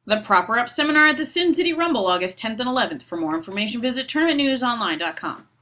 The Proper Up Seminar at the Sin City Rumble, August 10th and 11th. For more information, visit tournamentnewsonline.com.